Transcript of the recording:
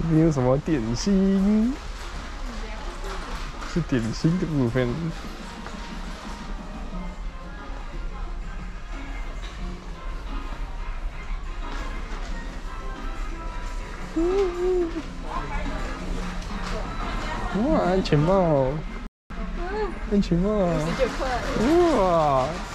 这边有什么点心？是点心的部分。哇，安全帽！安全帽！ 19块。 哇！